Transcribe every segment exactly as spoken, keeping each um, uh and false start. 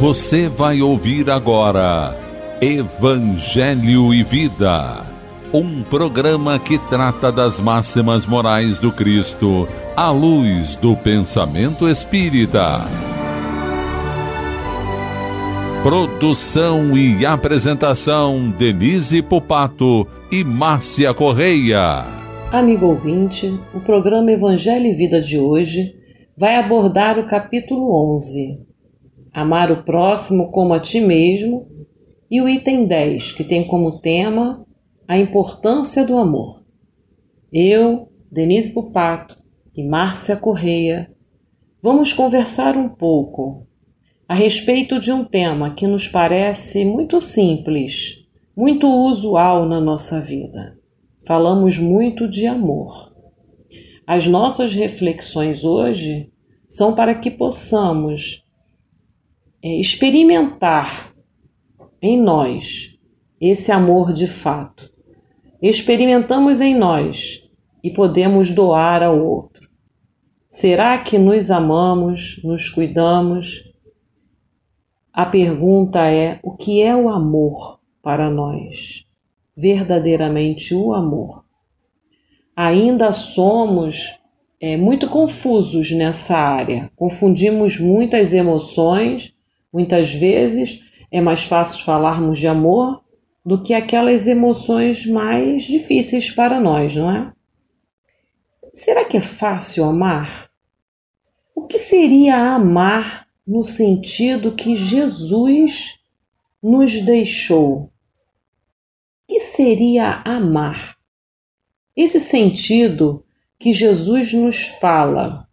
Você vai ouvir agora Evangelho e Vida, um programa que trata das máximas morais do Cristo à luz do pensamento espírita. Produção e apresentação Denise Pupato e Márcia Correia. Amigo ouvinte, o programa Evangelho e Vida de hoje vai abordar o capítulo onze, Amar o próximo como a ti mesmo, e o item dez, que tem como tema a importância do amor. Eu, Denise Pupato e Márcia Correia, vamos conversar um pouco a respeito de um tema que nos parece muito simples, muito usual na nossa vida. Falamos muito de amor. As nossas reflexões hoje são para que possamos é, experimentar em nós esse amor de fato. Experimentamos em nós e podemos doar ao outro. Será que nos amamos, nos cuidamos? A pergunta é: o que é o amor para nós? Verdadeiramente o amor. Ainda somos é, muito confusos nessa área. Confundimos muitas emoções. Muitas vezes é mais fácil falarmos de amor do que aquelas emoções mais difíceis para nós, não é? Será que é fácil amar? O que seria amar no sentido que Jesus nos deixou? O que seria amar? Esse sentido que Jesus nos fala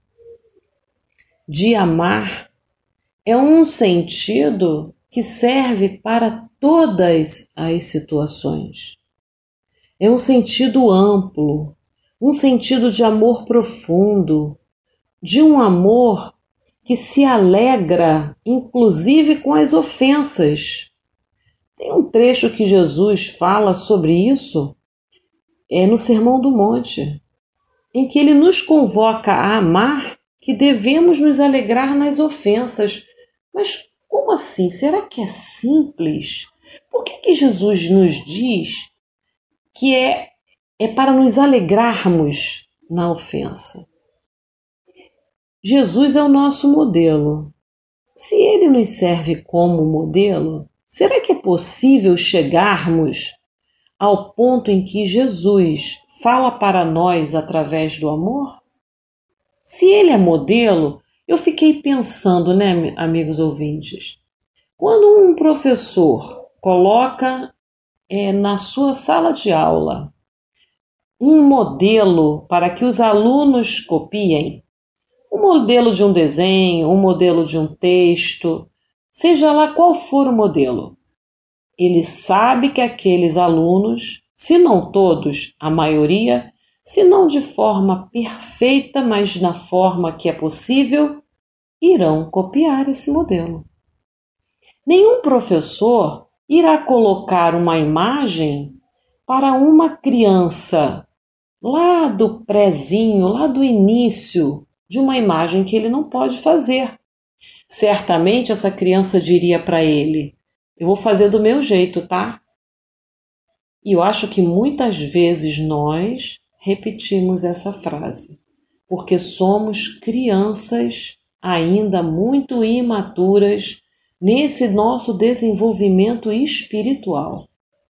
de amar é um sentido que serve para todas as situações. É um sentido amplo, um sentido de amor profundo, de um amor que se alegra, inclusive com as ofensas. Tem um trecho que Jesus fala sobre isso, é no Sermão do Monte, em que ele nos convoca a amar, que devemos nos alegrar nas ofensas. Mas como assim? Será que é simples? Por que que Jesus nos diz que é, é para nos alegrarmos na ofensa? Jesus é o nosso modelo. Se ele nos serve como modelo, será que é possível chegarmos ao ponto em que Jesus fala para nós através do amor? Se ele é modelo, eu fiquei pensando, né, amigos ouvintes, quando um professor coloca é, na sua sala de aula um modelo para que os alunos copiem, um modelo de um desenho, um modelo de um texto, seja lá qual for o modelo, ele sabe que aqueles alunos, se não todos, a maioria, se não de forma perfeita, mas na forma que é possível, irão copiar esse modelo. Nenhum professor irá colocar uma imagem para uma criança lá do prézinho, lá do início, de uma imagem que ele não pode fazer. Certamente essa criança diria para ele: eu vou fazer do meu jeito, tá? E eu acho que muitas vezes nós repetimos essa frase, porque somos crianças ainda muito imaturas nesse nosso desenvolvimento espiritual.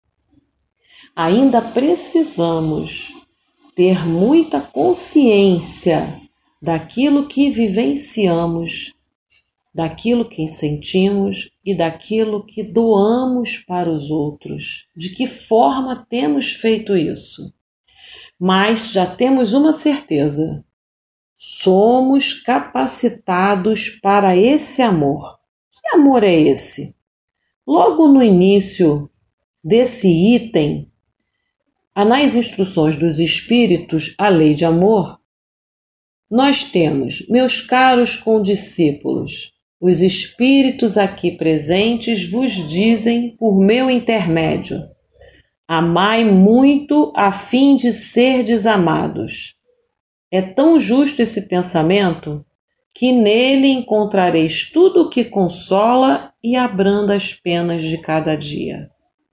Ainda precisamos ter muita consciência daquilo que vivenciamos, daquilo que sentimos e daquilo que doamos para os outros. De que forma temos feito isso? Mas já temos uma certeza: somos capacitados para esse amor. Que amor é esse? Logo no início desse item, nas instruções dos Espíritos, a lei de amor, nós temos: meus caros condiscípulos, os Espíritos aqui presentes vos dizem por meu intermédio: amai muito a fim de serdes amados. É tão justo esse pensamento que nele encontrareis tudo o que consola e abranda as penas de cada dia.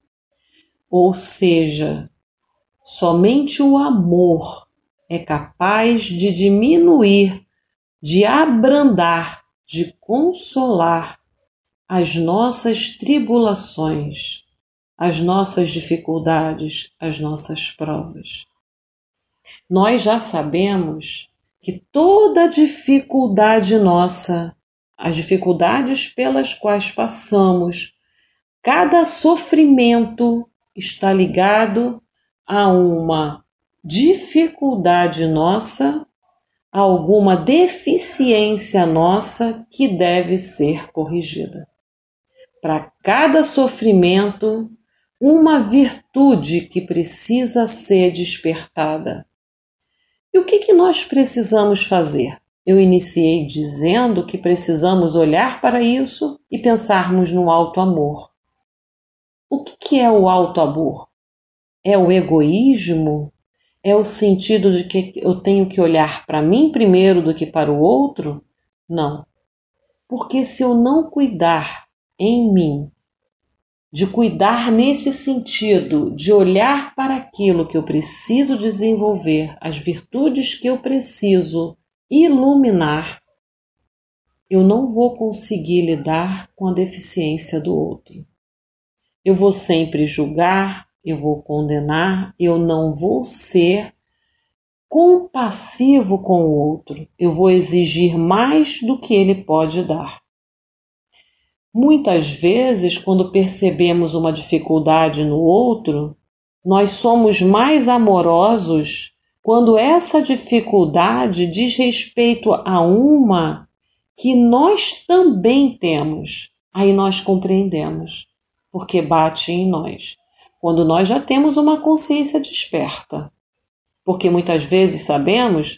Ou seja, somente o amor é capaz de diminuir, de abrandar, de consolar as nossas tribulações, as nossas dificuldades, as nossas provas. Nós já sabemos que toda dificuldade nossa, as dificuldades pelas quais passamos, cada sofrimento está ligado a uma dificuldade nossa, a alguma deficiência nossa que deve ser corrigida. Para cada sofrimento, uma virtude que precisa ser despertada. E o que, que nós precisamos fazer? Eu iniciei dizendo que precisamos olhar para isso e pensarmos no alto amor. O que, que é o alto amor? É o egoísmo? É o sentido de que eu tenho que olhar para mim primeiro do que para o outro? Não. Porque se eu não cuidar em mim, de cuidar nesse sentido, de olhar para aquilo que eu preciso desenvolver, as virtudes que eu preciso iluminar, eu não vou conseguir lidar com a deficiência do outro. Eu vou sempre julgar, eu vou condenar, eu não vou ser compassivo com o outro, eu vou exigir mais do que ele pode dar. Muitas vezes, quando percebemos uma dificuldade no outro, nós somos mais amorosos quando essa dificuldade diz respeito a uma que nós também temos. Aí nós compreendemos, porque bate em nós. Quando nós já temos uma consciência desperta. Porque muitas vezes sabemos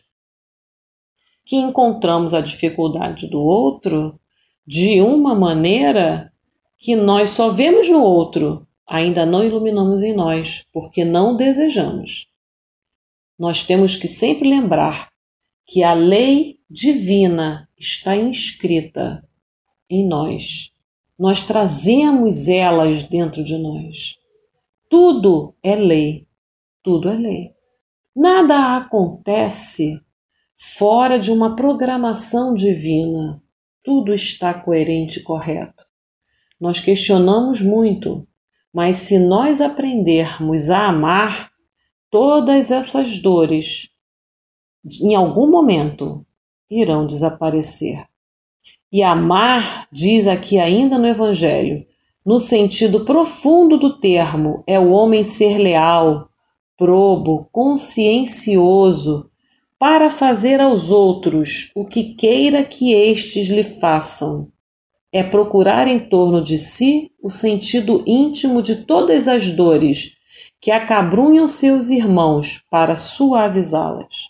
que encontramos a dificuldade do outro de uma maneira que nós só vemos no outro, ainda não iluminamos em nós, porque não desejamos. Nós temos que sempre lembrar que a lei divina está inscrita em nós. Nós trazemos elas dentro de nós. Tudo é lei, tudo é lei. Nada acontece fora de uma programação divina. Tudo está coerente e correto. Nós questionamos muito, mas se nós aprendermos a amar, todas essas dores, em algum momento, irão desaparecer. E amar, diz aqui ainda no Evangelho, no sentido profundo do termo, é o homem ser leal, probo, consciencioso, para fazer aos outros o que queira que estes lhe façam. É procurar em torno de si o sentido íntimo de todas as dores que acabrunham seus irmãos para suavizá-las.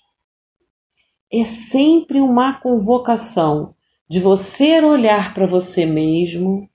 É sempre uma convocação de você olhar para você mesmo,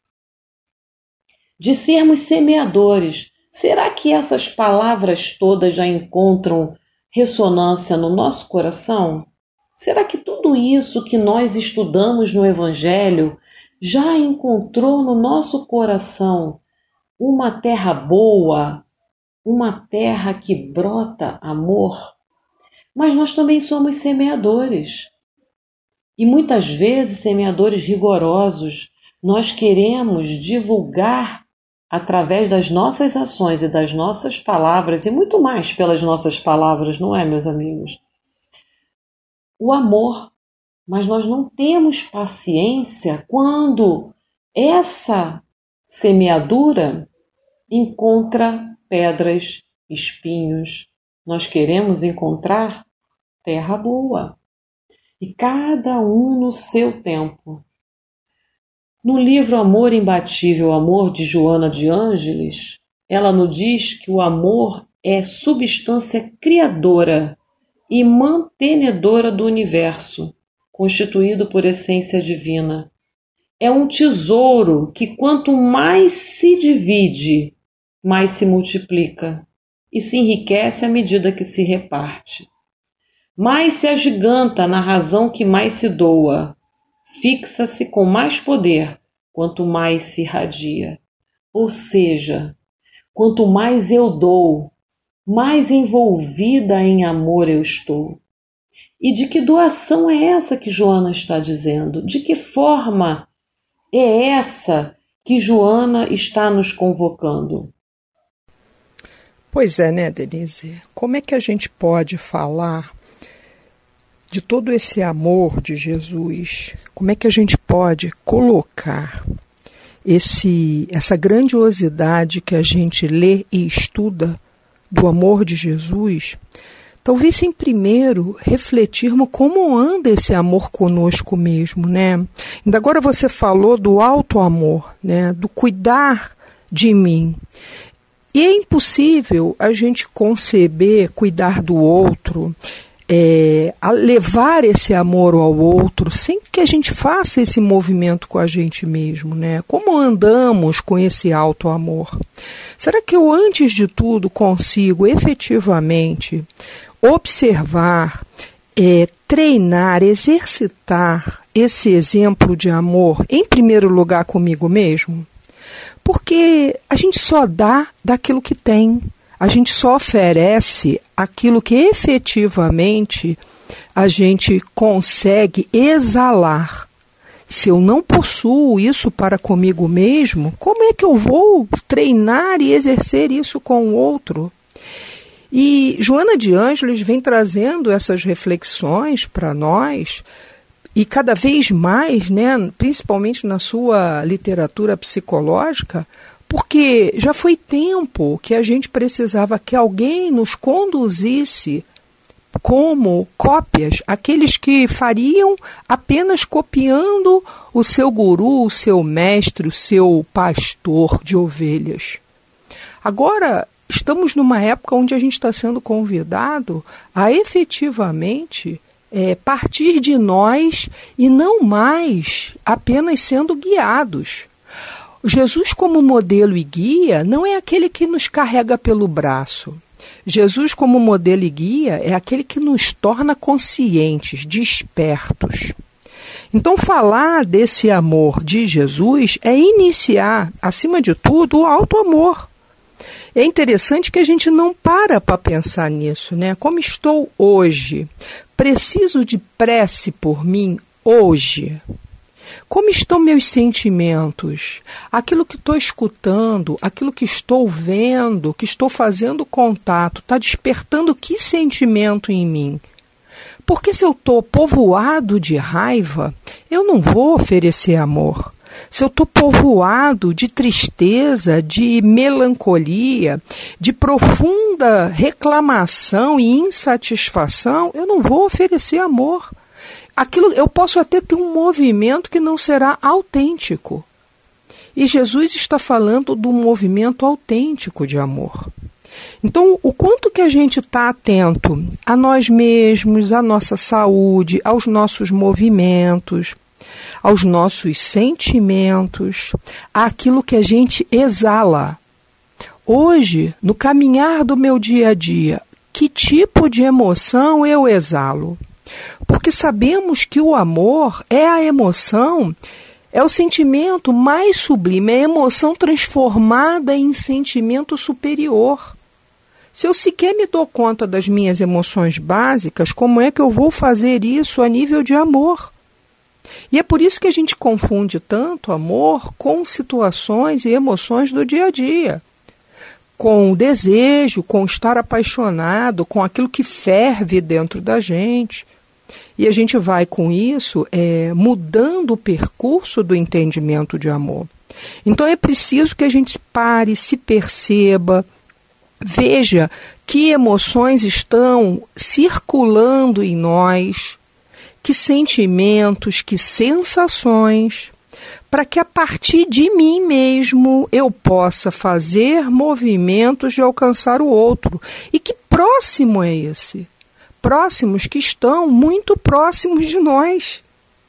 de sermos semeadores. Será que essas palavras todas já encontram ressonância no nosso coração? Será que tudo isso que nós estudamos no Evangelho já encontrou no nosso coração uma terra boa, uma terra que brota amor? Mas nós também somos semeadores. E muitas vezes semeadores rigorosos. Nós queremos divulgar através das nossas ações e das nossas palavras, e muito mais pelas nossas palavras, não é, meus amigos? O amor, mas nós não temos paciência quando essa semeadura encontra pedras, espinhos. Nós queremos encontrar terra boa, e cada um no seu tempo. No livro Amor Imbatível, Amor, de Joana de Ângeles, ela nos diz que o amor é substância criadora e mantenedora do universo, constituído por essência divina. É um tesouro que quanto mais se divide, mais se multiplica e se enriquece à medida que se reparte. Mais se agiganta na razão que mais se doa, fixa-se com mais poder quanto mais se irradia. Ou seja, quanto mais eu dou, mais envolvida em amor eu estou. E de que doação é essa que Joana está dizendo? De que forma é essa que Joana está nos convocando? Pois é, né, Denise? Como é que a gente pode falar de todo esse amor de Jesus? Como é que a gente pode colocar esse, essa grandiosidade que a gente lê e estuda do amor de Jesus? Talvez sem primeiro refletirmos como anda esse amor conosco mesmo, né? Ainda agora você falou do alto amor, né? Do cuidar de mim. E é impossível a gente conceber cuidar do outro, é, levar esse amor ao outro, sem que a gente faça esse movimento com a gente mesmo, né? Como andamos com esse alto amor? Será que eu, antes de tudo, consigo efetivamente observar, é, treinar, exercitar esse exemplo de amor, em primeiro lugar comigo mesmo? Porque a gente só dá daquilo que tem, a gente só oferece aquilo que efetivamente a gente consegue exalar. Se eu não possuo isso para comigo mesmo, como é que eu vou treinar e exercer isso com o outro? E Joana de Ângeles vem trazendo essas reflexões para nós, e cada vez mais, né, principalmente na sua literatura psicológica, porque já foi tempo que a gente precisava que alguém nos conduzisse como cópias, aqueles que fariam apenas copiando o seu guru, o seu mestre, o seu pastor de ovelhas. Agora, estamos numa época onde a gente está sendo convidado a efetivamente É, partir de nós e não mais apenas sendo guiados. Jesus, como modelo e guia, não é aquele que nos carrega pelo braço. Jesus, como modelo e guia, é aquele que nos torna conscientes, despertos. Então, falar desse amor de Jesus é iniciar, acima de tudo, o alto amor. É interessante que a gente não para para pensar nisso, né? Como estou hoje? Preciso de prece por mim hoje? Como estão meus sentimentos? Aquilo que estou escutando, aquilo que estou vendo, que estou fazendo contato, está despertando que sentimento em mim? Porque se eu estou povoado de raiva, eu não vou oferecer amor. Se eu estou povoado de tristeza, de melancolia, de profunda reclamação e insatisfação, eu não vou oferecer amor. Aquilo, eu posso até ter um movimento que não será autêntico. E Jesus está falando do movimento autêntico de amor. Então, o quanto que a gente está atento a nós mesmos, à nossa saúde, aos nossos movimentos, aos nossos sentimentos, àquilo que a gente exala. Hoje, no caminhar do meu dia a dia, que tipo de emoção eu exalo? Porque sabemos que o amor é a emoção, é o sentimento mais sublime, é a emoção transformada em sentimento superior. Se eu sequer me dou conta das minhas emoções básicas, como é que eu vou fazer isso a nível de amor? E é por isso que a gente confunde tanto amor com situações e emoções do dia a dia. Com o desejo, com estar apaixonado, com aquilo que ferve dentro da gente. E a gente vai com isso é, mudando o percurso do entendimento de amor. Então é preciso que a gente pare, se perceba, veja que emoções estão circulando em nós, que sentimentos, que sensações, para que a partir de mim mesmo eu possa fazer movimentos de alcançar o outro. E que próximo é esse? Próximos que estão muito próximos de nós.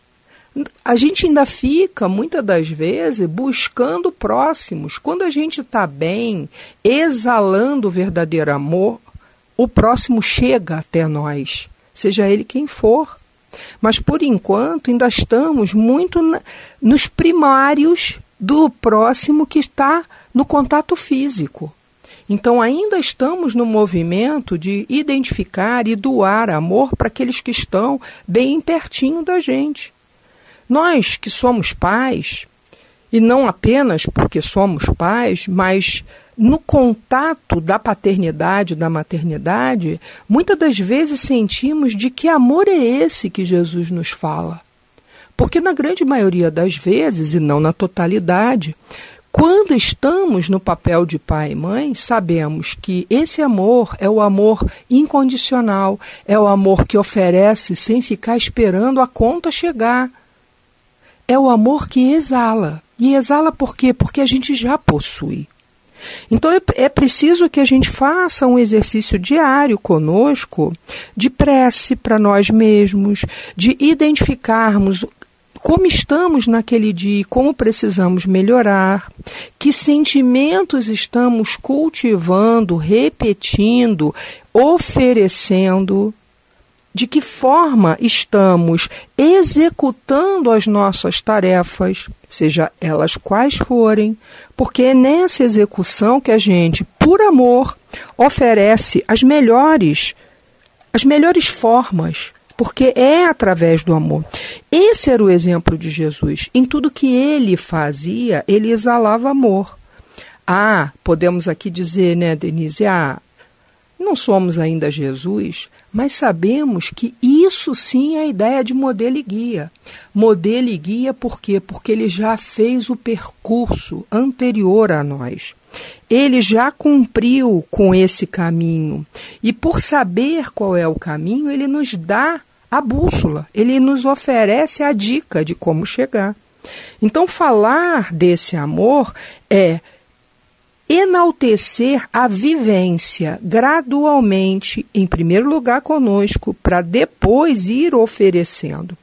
A gente ainda fica, muitas das vezes, buscando próximos. Quando a gente está bem, exalando o verdadeiro amor, o próximo chega até nós, seja ele quem for. Mas, por enquanto, ainda estamos muito na, nos primários do próximo que está no contato físico. Então, ainda estamos no movimento de identificar e doar amor para aqueles que estão bem pertinho da gente. Nós que somos pais, e não apenas porque somos pais, mas no contato da paternidade, da maternidade, muitas das vezes sentimos de que amor é esse que Jesus nos fala. Porque na grande maioria das vezes, e não na totalidade, quando estamos no papel de pai e mãe, sabemos que esse amor é o amor incondicional, é o amor que oferece sem ficar esperando a conta chegar. É o amor que exala. E exala por quê? Porque a gente já possui. Então é, é preciso que a gente faça um exercício diário conosco de prece para nós mesmos, de identificarmos como estamos naquele dia e como precisamos melhorar, que sentimentos estamos cultivando, repetindo, oferecendo, de que forma estamos executando as nossas tarefas, seja elas quais forem, porque é nessa execução que a gente, por amor, oferece as melhores, as melhores formas, porque é através do amor. Esse era o exemplo de Jesus. Em tudo que ele fazia, ele exalava amor. Ah, podemos aqui dizer, né, Denise, ah, não somos ainda Jesus, mas sabemos que isso sim é a ideia de modelo e guia. Modelo e guia por quê? Porque ele já fez o percurso anterior a nós. Ele já cumpriu com esse caminho. E por saber qual é o caminho, ele nos dá a bússola. Ele nos oferece a dica de como chegar. Então, falar desse amor é enaltecer a vivência gradualmente, em primeiro lugar conosco, para depois ir oferecendo.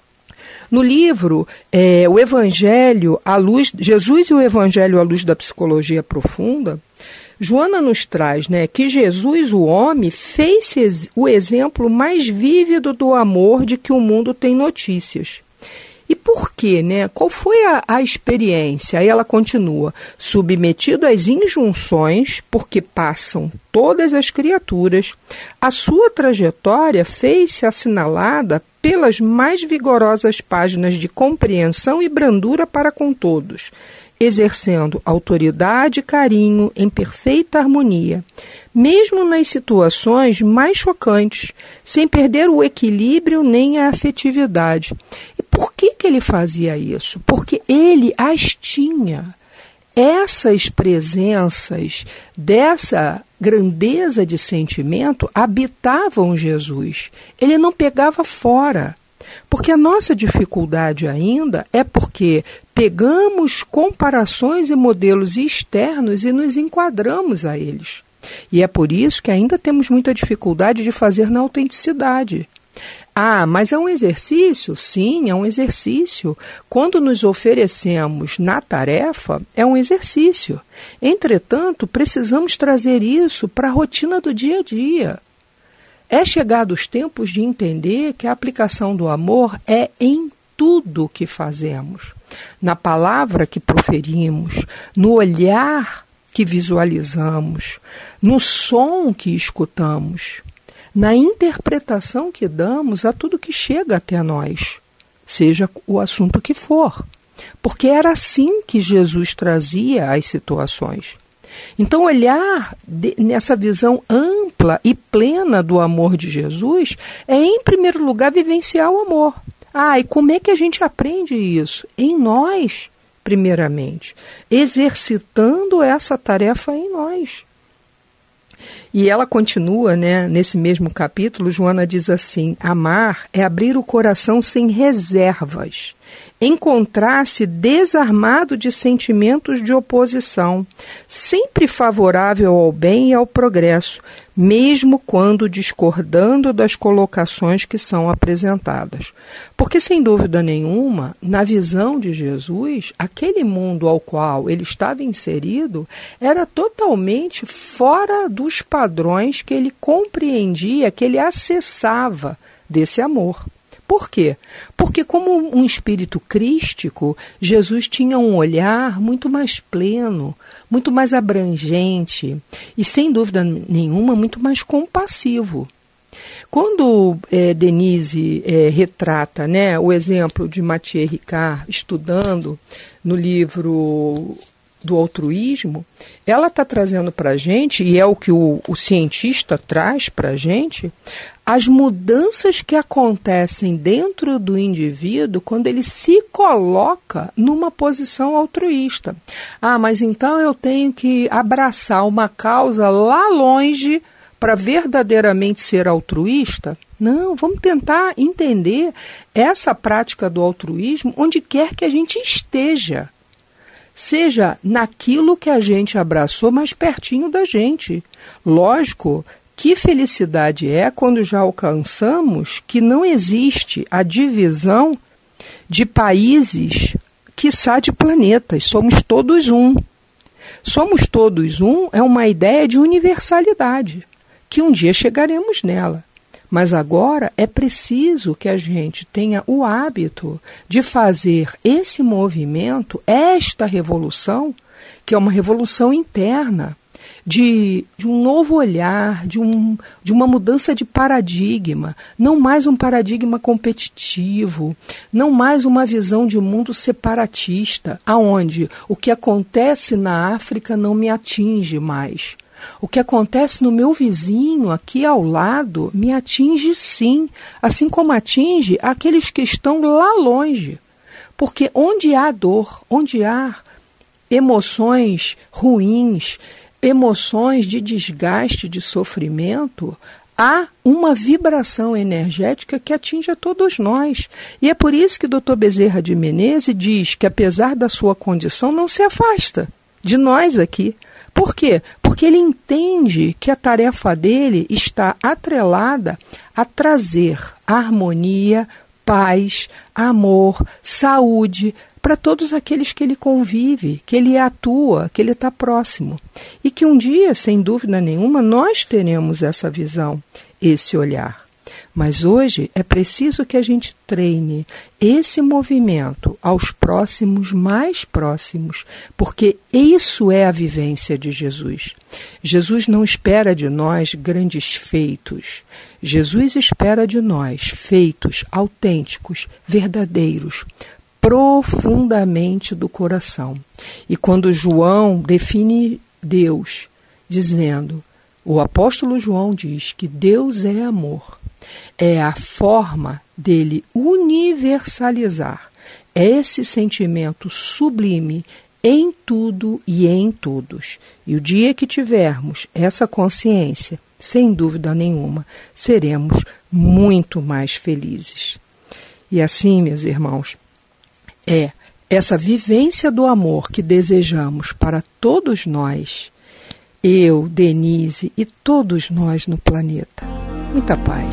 No livro, é, o Evangelho à luz, Jesus e o Evangelho à luz da psicologia profunda, Joana nos traz, né, que Jesus, o homem, fez o exemplo mais vívido do amor de que o mundo tem notícias. E por quê, né? Qual foi a, a experiência? Aí ela continua, submetido às injunções, porque passam todas as criaturas, a sua trajetória fez-se assinalada pelas mais vigorosas páginas de compreensão e brandura para com todos, exercendo autoridade e carinho em perfeita harmonia, mesmo nas situações mais chocantes, sem perder o equilíbrio nem a afetividade. E por que que ele fazia isso? Porque ele as tinha. Essas presenças dessa grandeza de sentimento habitavam Jesus. Ele não pegava fora. Porque a nossa dificuldade ainda é porque pegamos comparações e modelos externos e nos enquadramos a eles. E é por isso que ainda temos muita dificuldade de fazer na autenticidade. Ah, mas é um exercício? Sim, é um exercício. Quando nos oferecemos na tarefa, é um exercício. Entretanto, precisamos trazer isso para a rotina do dia a dia. É chegado os tempos de entender que a aplicação do amor é em tudo que fazemos. Na palavra que proferimos, no olhar que visualizamos, no som que escutamos, na interpretação que damos a tudo que chega até nós, seja o assunto que for. Porque era assim que Jesus trazia as situações. Então, olhar de, nessa visão ampla e plena do amor de Jesus é, em primeiro lugar, vivenciar o amor. Ah, e como é que a gente aprende isso? Em nós, primeiramente, exercitando essa tarefa em nós. E ela continua, né, nesse mesmo capítulo, Joana diz assim, amar é abrir o coração sem reservas, encontrar-se desarmado de sentimentos de oposição, sempre favorável ao bem e ao progresso, mesmo quando discordando das colocações que são apresentadas. Porque, sem dúvida nenhuma, na visão de Jesus, aquele mundo ao qual ele estava inserido era totalmente fora dos padrões que ele compreendia, que ele acessava desse amor. Por quê? Porque como um espírito crístico, Jesus tinha um olhar muito mais pleno, muito mais abrangente e, sem dúvida nenhuma, muito mais compassivo. Quando é, Denise é, retrata, né, o exemplo de Mathieu Ricard estudando no livro do altruísmo, ela está trazendo para a gente, e é o que o, o cientista traz para a gente, as mudanças que acontecem dentro do indivíduo quando ele se coloca numa posição altruísta. Ah, mas então eu tenho que abraçar uma causa lá longe para verdadeiramente ser altruísta? Não, vamos tentar entender essa prática do altruísmo onde quer que a gente esteja. Seja naquilo que a gente abraçou mais pertinho da gente. Lógico, que felicidade é quando já alcançamos que não existe a divisão de países, quiçá de planetas. Somos todos um. Somos todos um é uma ideia de universalidade, que um dia chegaremos nela. Mas agora é preciso que a gente tenha o hábito de fazer esse movimento, esta revolução, que é uma revolução interna, de, de um novo olhar, de, um, de uma mudança de paradigma, não mais um paradigma competitivo, não mais uma visão de mundo separatista, aonde o que acontece na África não me atinge mais. O que acontece no meu vizinho, aqui ao lado, me atinge sim, assim como atinge aqueles que estão lá longe. Porque onde há dor, onde há emoções ruins, emoções de desgaste, de sofrimento, há uma vibração energética que atinge a todos nós. E é por isso que o doutor Bezerra de Menezes diz que, apesar da sua condição, não se afasta de nós aqui. Por quê? Porque ele entende que a tarefa dele está atrelada a trazer harmonia, paz, amor, saúde para todos aqueles que ele convive, que ele atua, que ele está próximo. E que um dia, sem dúvida nenhuma, nós teremos essa visão, esse olhar. Mas hoje é preciso que a gente treine esse movimento aos próximos mais próximos, porque isso é a vivência de Jesus. Jesus não espera de nós grandes feitos. Jesus espera de nós feitos autênticos, verdadeiros, profundamente do coração. E quando João define Deus, dizendo, o apóstolo João diz que Deus é amor, é a forma dele universalizar esse sentimento sublime em tudo e em todos. E o dia que tivermos essa consciência, sem dúvida nenhuma, seremos muito mais felizes. E assim, meus irmãos, é essa vivência do amor que desejamos para todos nós, eu, Denise e todos nós no planeta. Muita paz.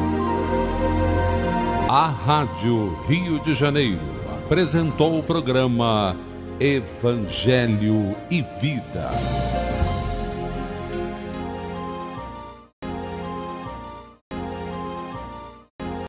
A Rádio Rio de Janeiro apresentou o programa Evangelho e Vida.